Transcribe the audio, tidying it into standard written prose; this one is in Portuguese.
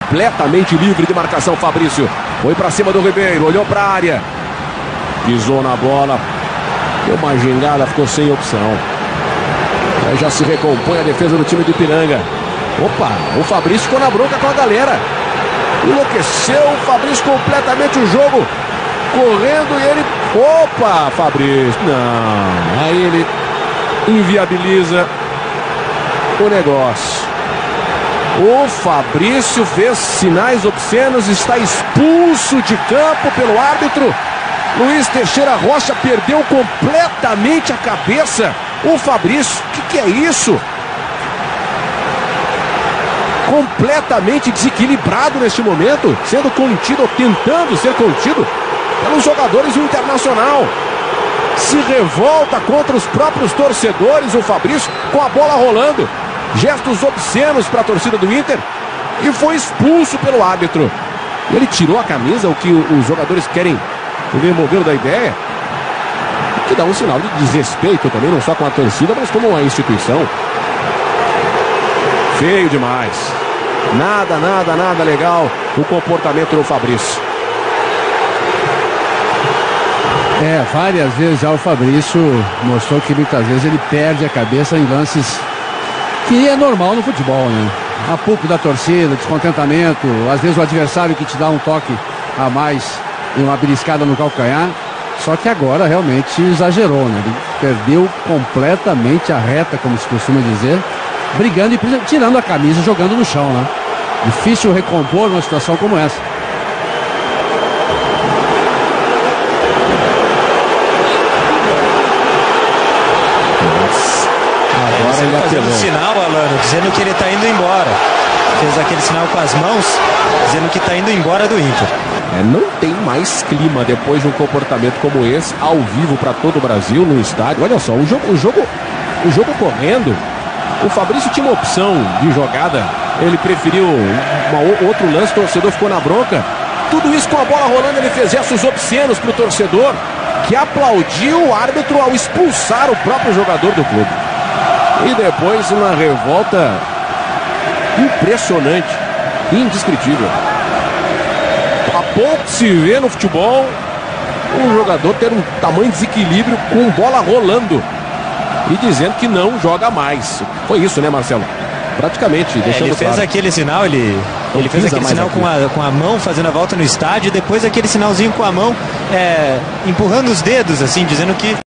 completamente livre de marcação. Fabrício foi para cima do Ribeiro, olhou para a área, pisou na bola, deu uma gingada, ficou sem opção. Aí já se recompõe a defesa do time do Ipiranga. Opa, o Fabrício ficou na bronca com a galera. Enlouqueceu o Fabrício completamente o jogo, correndo, e ele... Opa, Fabrício, não. Aí ele inviabiliza o negócio. O Fabrício fez sinais obscenos, está expulso de campo pelo árbitro. Luiz Teixeira Rocha perdeu completamente a cabeça. O Fabrício, o que é isso? Completamente desequilibrado neste momento, sendo contido, ou tentando ser contido pelos jogadores do Internacional. Se revolta contra os próprios torcedores, o Fabrício, com a bola rolando. Gestos obscenos para a torcida do Inter, e foi expulso pelo árbitro. Ele tirou a camisa, o que os jogadores querem remover da ideia, que dá um sinal de desrespeito também, não só com a torcida, mas como a instituição. Feio demais. Nada legal o comportamento do Fabrício. Várias vezes já o Fabrício mostrou que muitas vezes ele perde a cabeça em lances que é normal no futebol, né? Apupo da torcida, descontentamento, às vezes o adversário que te dá um toque a mais e uma beliscada no calcanhar. Só que agora realmente exagerou, né? Ele perdeu completamente a reta, como se costuma dizer, brigando e tirando a camisa e jogando no chão, né? Difícil recompor numa situação como essa. Agora ele fazendo sinal, Alano, dizendo que ele está indo embora. Fez aquele sinal com as mãos, dizendo que está indo embora do Inter. Não tem mais clima depois de um comportamento como esse, ao vivo para todo o Brasil, no estádio. Olha só, o jogo correndo. O Fabrício tinha uma opção de jogada, ele preferiu outro lance, o torcedor ficou na bronca. Tudo isso com a bola rolando, ele fez gestos obscenos para o torcedor, que aplaudiu o árbitro ao expulsar o próprio jogador do clube. E depois uma revolta impressionante, indescritível. Há pouco se vê no futebol um jogador ter um tamanho desequilíbrio com bola rolando e dizendo que não joga mais. Foi isso, né, Marcelo? Praticamente, deixando ele fez claro. Aquele sinal, ele fez aquele sinal com a mão, fazendo a volta no estádio, depois aquele sinalzinho com a mão, empurrando os dedos, assim, dizendo que